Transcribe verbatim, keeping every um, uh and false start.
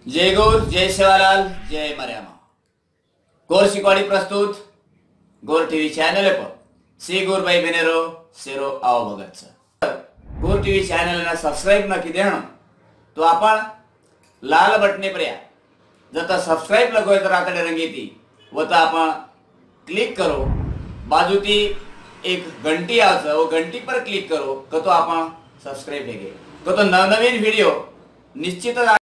जय गौर, जय सेवालाल, जय मर्यामा। गौर शिकवाड़ी प्रस्तुत गौर टीवी चैनल पर सी गौर भाई बनेरो सेरो आओ भगत छ। गौर टीवी चैनल ने सब्सक्राइब न की देणो तो आपण लाल बटने पर या जता सब्सक्राइब लगो तर आकडे रंगी थी वता आपण क्लिक करो, बाजू थी एक घंटी आवશે वो घंटी पर क्लिक करो तो आपण सब्सक्राइब થઈ ગઈ तो नवनवीन वीडियो निश्चित